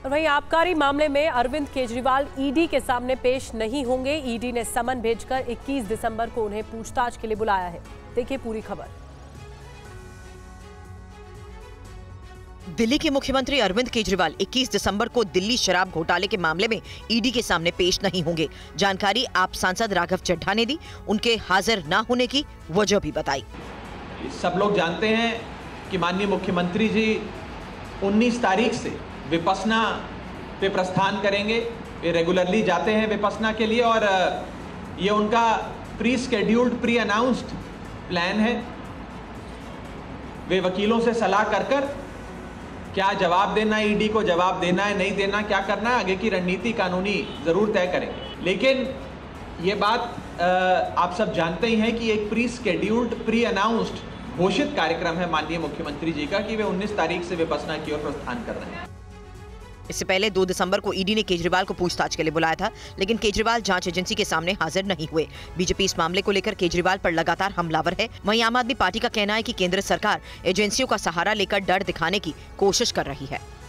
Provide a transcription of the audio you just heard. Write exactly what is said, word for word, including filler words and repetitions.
और वहीं आबकारी मामले में अरविंद केजरीवाल ईडी के सामने पेश नहीं होंगे। ईडी ने समन भेजकर इक्कीस दिसंबर को उन्हें पूछताछ के लिए बुलाया है। देखिए पूरी खबर। दिल्ली के मुख्यमंत्री अरविंद केजरीवाल इक्कीस दिसंबर को दिल्ली शराब घोटाले के मामले में ईडी के सामने पेश नहीं होंगे। जानकारी आप सांसद राघव चड्ढा ने दी। उनके हाजिर न होने की वजह भी बताई। सब लोग जानते हैं कि माननीय मुख्यमंत्री जी उन्नीस तारीख से विपश्यना पे प्रस्थान करेंगे। वे रेगुलरली जाते हैं विपश्यना के लिए और ये उनका pre scheduled pre announced plan है। वे वकीलों से सलाह कर कर क्या जवाब देना है, ईडी को जवाब देना है, नहीं देना, क्या करना है, आगे की रणनीति कानूनी जरूर तय करेंगे। लेकिन ये बात आप सब जानते ही हैं कि एक प्री स्केड्यूल्ड प्री अनाउंस्ड घोषित कार्यक्रम है माननीय मुख्यमंत्री जी का कि वे उन्नीस तारीख से विपश्यना की ओर प्रस्थान कर रहे हैं। इससे पहले दो दिसंबर को ईडी ने केजरीवाल को पूछताछ के लिए बुलाया था, लेकिन केजरीवाल जांच एजेंसी के सामने हाजिर नहीं हुए। बीजेपी इस मामले को लेकर केजरीवाल पर लगातार हमलावर है। वहीं आम आदमी पार्टी का कहना है कि केंद्र सरकार एजेंसियों का सहारा लेकर डर दिखाने की कोशिश कर रही है।